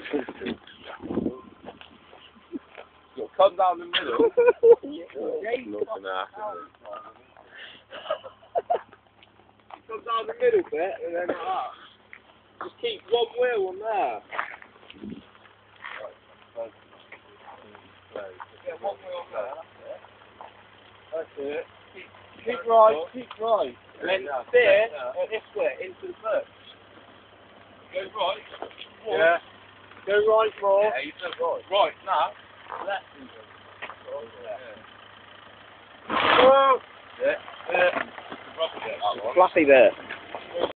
Come down the middle. Come down the middle bit and then like that. Just keep one wheel on there. Yeah, one wheel on there. That's it. Keep right, keep right. And then steer this way into the foot. Go right. Yeah. Go right more. Yeah, you said right. Right, now. Left even. Oh! Yeah. Yeah. Fluffy bit.